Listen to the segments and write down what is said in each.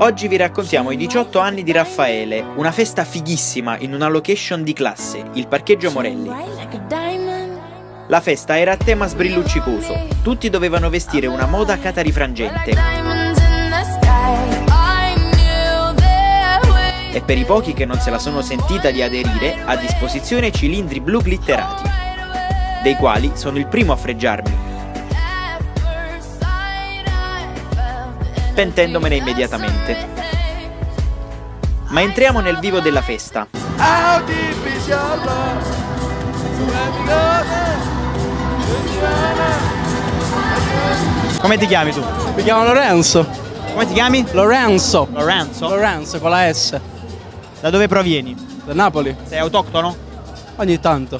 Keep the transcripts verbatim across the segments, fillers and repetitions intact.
Oggi vi raccontiamo i diciotto anni di Raffaele, una festa fighissima in una location di classe, il Parcheggio Morelli. La festa era a tema sbrilluccicoso, tutti dovevano vestire una moda catarifrangente. E per i pochi che non se la sono sentita di aderire, a disposizione cilindri blu glitterati, dei quali sono il primo a fregiarmi, pentendomene immediatamente. Ma entriamo nel vivo della festa. Come ti chiami tu? Mi chiamo Lorenzo. Come ti chiami? Lorenzo. Lorenzo? Lorenzo con la S. Da dove provieni? Da Napoli. Sei autoctono? Ogni tanto.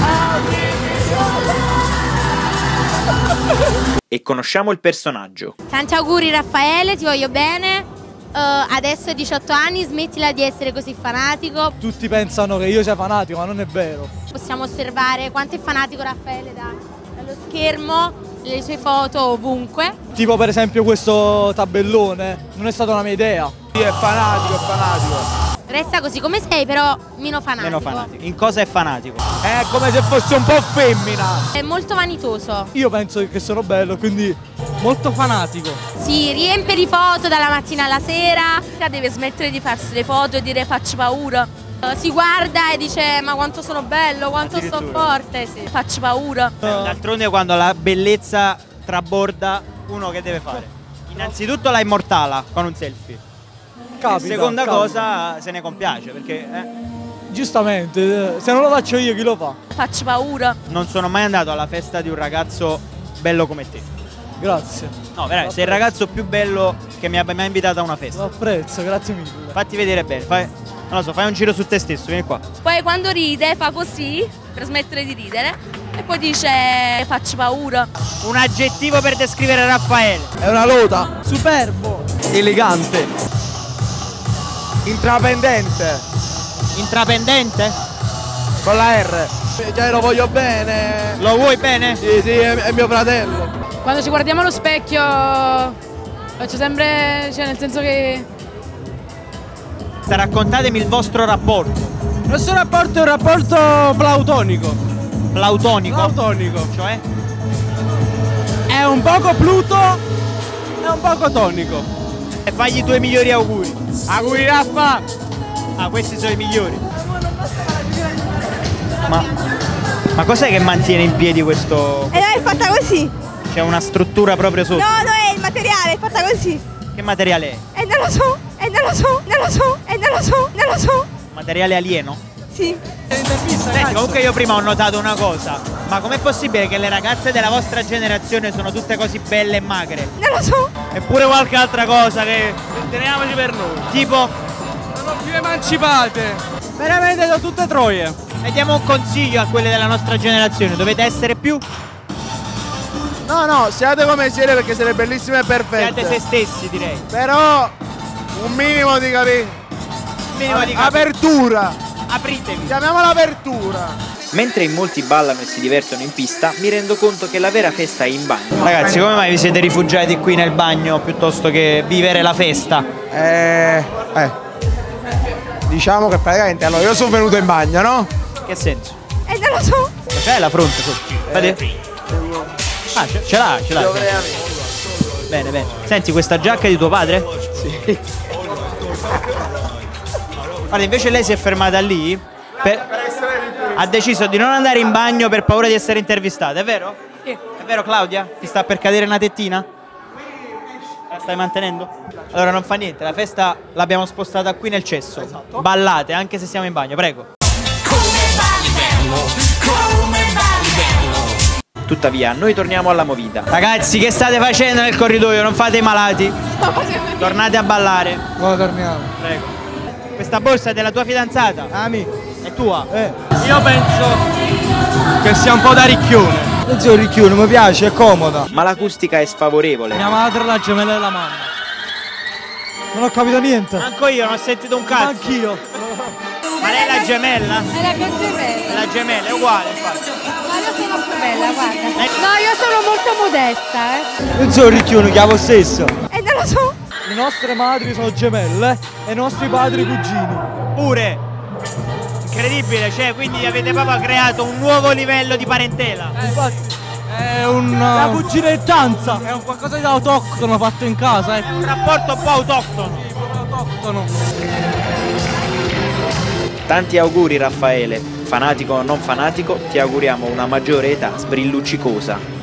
E conosciamo il personaggio. Tanti auguri Raffaele, ti voglio bene. Uh, adesso hai diciotto anni, smettila di essere così fanatico. Tutti pensano che io sia fanatico, ma non è vero. Possiamo osservare quanto è fanatico Raffaele da, dallo schermo, le sue foto ovunque. Tipo per esempio questo tabellone, non è stata una mia idea. Sì, è fanatico, è fanatico. Resta così come sei, però meno fanatico. Meno fanatico. In cosa è fanatico? È come se fosse un po' femmina. È molto vanitoso. Io penso che sono bello, quindi molto fanatico. Si riempie di foto dalla mattina alla sera. Deve smettere di farsi le foto e dire faccio paura. Si guarda e dice ma quanto sono bello, quanto sto forte. Sì. Faccio paura. D'altronde quando la bellezza traborda, uno che deve fare? Innanzitutto la immortala con un selfie. Capita, e seconda capita. cosa se ne compiace perché eh, giustamente, se non lo faccio io chi lo fa? Faccio paura. non sono mai andato alla festa di un ragazzo bello come te. Grazie. No, veramente, sei il ragazzo più bello che mi abbia mai invitato a una Lo festa. apprezzo, grazie mille. Fatti vedere bene, fai, non lo so, fai un giro su te stesso, vieni qua. Poi quando ride fa così per smettere di ridere e poi dice faccio paura. Un aggettivo per descrivere Raffaele. È una lota. Superbo. Elegante. Intraprendente. Intraprendente? Con la R. Cioè lo voglio bene. Lo vuoi bene? Sì, sì, è, è mio fratello. Quando ci guardiamo allo specchio faccio sempre, cioè nel senso che... Raccontatemi il vostro rapporto. Il nostro rapporto è un rapporto plautonico. Plautonico? Plautonico. Cioè? È un poco Pluto e un poco tonico. E fagli i tuoi migliori auguri. Auguri Raffa! Ah, questi sono i migliori. Ma, ma cos'è che mantiene in piedi questo... E no, è fatta così. C'è una struttura proprio sotto. No, no, è il materiale, è fatta così. Che materiale è? E non lo so, e non lo so, non lo so, e non lo so, non lo so. Materiale alieno? Sì. Senti, comunque io prima ho notato una cosa. Ma com'è possibile che le ragazze della vostra generazione sono tutte così belle e magre? Non lo so. Eppure qualche altra cosa che... Teniamoci per noi. Tipo... Sono più emancipate. Veramente da tutte troie. E diamo un consiglio a quelle della nostra generazione. Dovete essere più... No, no, siate come siete perché siete bellissime e perfette. Siate se stessi, direi. Però un minimo di capi... Un minimo di cap- apertura. Apritevi. Chiamiamola apertura. Mentre in molti ballano e si divertono in pista, mi rendo conto che la vera festa è in bagno. Ragazzi, come mai vi siete rifugiati qui nel bagno piuttosto che vivere la festa? Eh... Eh... Diciamo che praticamente allora io sono venuto in bagno, no? Che senso? E non lo so. C'è la fronte sotto? Vedi? Ah, ce, ce l'ha, ce l'ha. Bene, bene. Senti, questa giacca è di tuo padre? Sì. Guarda, invece lei si è fermata lì per... Ha deciso di non andare in bagno per paura di essere intervistata, è vero? Sì. È vero, Claudia? Ti sta per cadere una tettina? La stai mantenendo? Allora non fa niente, la festa l'abbiamo spostata qui nel cesso. Esatto. Ballate, anche se siamo in bagno, prego. Come balli bello, come balli bello. Tuttavia, noi torniamo alla movida. Ragazzi, che state facendo nel corridoio? Non fate i malati. Tornate a ballare. Ora torniamo. Prego. Questa borsa è della tua fidanzata? Ami. È tua? Eh. Io penso che sia un po' da ricchione. Non sono ricchione, mi piace, è comoda. Ma l'acustica è sfavorevole. Mia madre è la gemella della mamma. Non ho capito niente. Manco io, non ho sentito un cazzo. Anch'io. Ma lei è la gemella? È la mia gemella. È la gemella, è uguale infatti. Ma io sono più bella, guarda. No, io sono molto modesta, eh. Non sono ricchione, chiamo stesso. E non lo so. le nostre madri sono gemelle e i nostri padri cugini. Pure. Incredibile, cioè, quindi avete proprio creato un nuovo livello di parentela. Eh, infatti, è un... La cuginettanza. È un qualcosa di autoctono fatto in casa, eh. È un rapporto un po' autoctono. Sì, proprio autoctono. Tanti auguri Raffaele, fanatico o non fanatico, ti auguriamo una maggiore età sbrilluccicosa.